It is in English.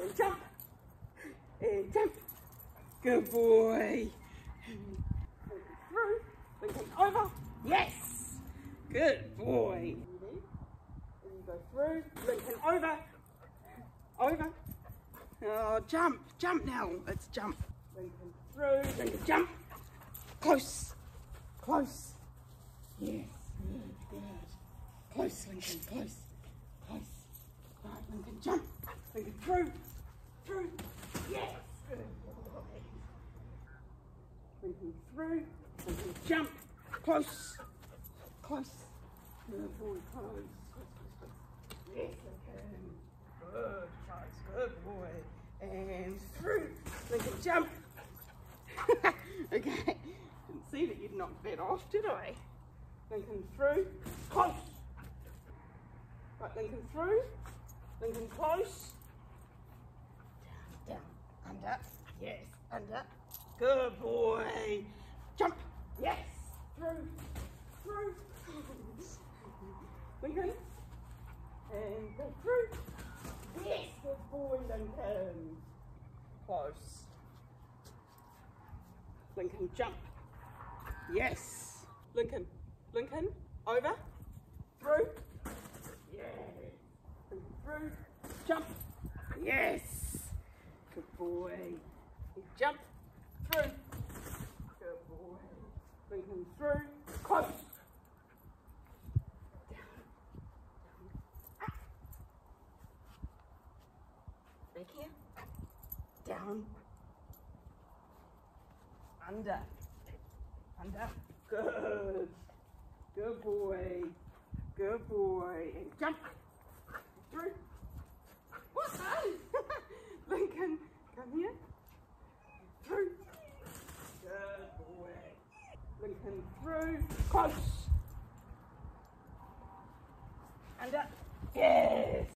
And jump. And jump. Good boy. Through. Lincoln over. Yes. Good boy. And you go through. Lincoln over. Over. Oh, jump. Jump now. Let's jump. Lincoln through. Lincoln jump. Close. Close. Yes. Good. Good. Close, Lincoln. Close. Close. Right, Lincoln jump. Lincoln through. Through. Yes. Good boy. Lincoln through. Lincoln jump. Close. Close. Good boy. Close. Yes, Lincoln. Good. Close. Good boy. And through. Lincoln jump. Okay. Didn't see that you'd knocked that off, did I? Lincoln through. Close. Right, Lincoln through. Lincoln close. Down, down, under. Yes, under. Good boy. Jump. Yes. Through. Through. Lincoln. And go through. Yes, good boy, Lincoln. Close. Lincoln, jump. Yes. Lincoln. Lincoln. Over. Through. Yes. Through. Jump. Yes. Good boy. Jump. Through. Good boy. Lincoln through. Close. Down. Up. Back here. Down. Under. Under. Good. Good boy. Good boy. And jump. Through. What? Lincoln, come here. Through. Good boy. Lincoln through. Close. Under. Yes.